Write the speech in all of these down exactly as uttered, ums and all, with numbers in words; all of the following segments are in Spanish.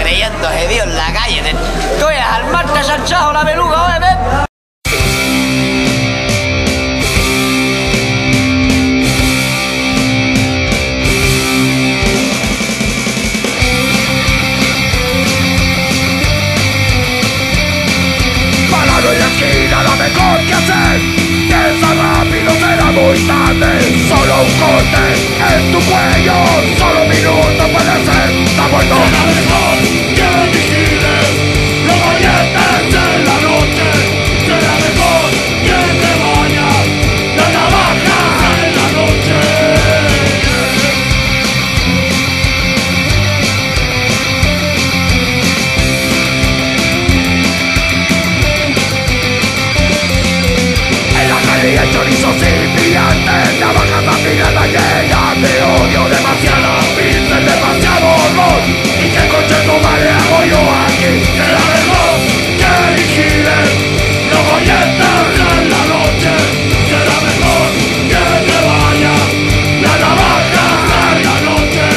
creyéndose Dios en la calle. Tú eres al mar, te has chanchado la peluca, oye, ven. Parado en la esquina, lo mejor que hacer. Piensa rápido, será muy tarde. Solo un corte en tu cuello. Solo un minuto puede ser. Está muerto. Será mejor que vigiles los oyentes en la noche. Será mejor que te vayas de navaja en la noche. Y el chorizo sin brillante, navajas afiladas llenas de odio, demasiada pizza, demasiado horror. ¿Y qué coche tu madre hago yo aquí? Será mejor que vigiles los oyentes en la noche. Será mejor que te vaya la navaja en la noche.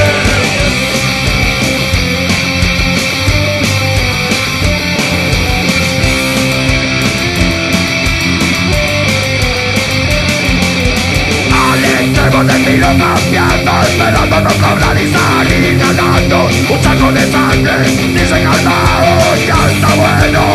Extremo de tiro cambiando, esperando no cobrar y salir ganando. Un saco de sangre, dicen al lado, ya está bueno.